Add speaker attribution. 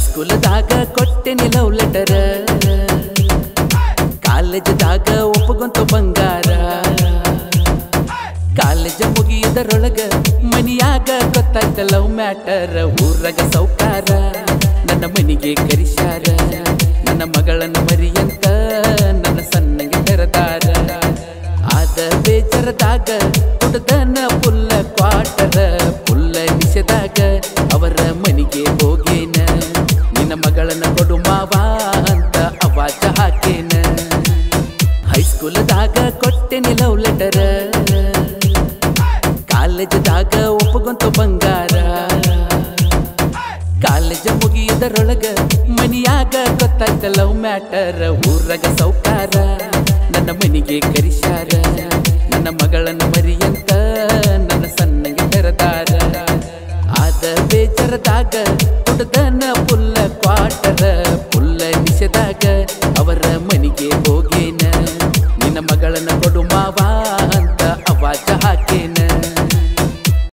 Speaker 1: ಹೈಸ್ಕೂಲದಾಗ ಕೊಟ್ಟೆನಿ love letter, ಕಾಲೇಜದಾಗ ಒಪ್ಪಗೊಂತು ಬಂಗಾರ. College ಮುಗಿಯದರೊಳಗ ಮನಿಯಾಗ ಗೊತ್ತಾಯ್ತ love matter. ಊರಾಗ ಸೌಕಾರ ನನ್ನ ಮನಿಗೆ ಕರಿಸ್ಯಾರ, ನನ್ನ ಮಗಳನ್ನು ಮರಿಯಂತ ನನ್ನ ಸಣ್ಣಗೆ ತೆರದಾರ. ಆದ ಬೇಜರದಾಗ ಕುಡ್ದನ ಪುಲ್ಲ ಕ್ವಾಟರ, ಪುಲ್ಲ ನಿಷೇದಾಗ ಅವರ ಮನಿಗೆ ಹೋಗೇನ. ನಿನ್ನ ಮಗಳನ್ನ ಕೊಡು ಮಾವ ಅಂತ ಅವಾಜ ಹಾಕೇನ. ಹೈಸ್ಕೂಲದಾಗ ಕೊಟ್ಟೆನಿ ಲವ್ ಲೆಟರ್, ಕಾಲೇಜದಾಗ ಒಪ್ಪಗೊಂತು ಬಂಗಾರ. ಕಾಲೇಜ ಮುಗಿಯದರೊಳಗ ಮನಿಯಾಗ ಗೊತ್ತಾಯ್ತ ಲವ್ ಮ್ಯಾಟರ್. ಊರಾಗ ಸೌಕಾರ ನನ್ನ ಮನಿಗೆ ಕರಿಸ್ಯಾರ, ನನ್ನ ಮಗಳನ್ನು ಮರಿಯಂತ ನನ್ನ ಸಣ್ಣಗೆ ತೆರದಾರ. ಆದ ಬೇಜರದಾಗ ಕುಡ್ದನ ಪುಲ್ಲ ಕ್ವಾಟರ, ಪುಲ್ಲ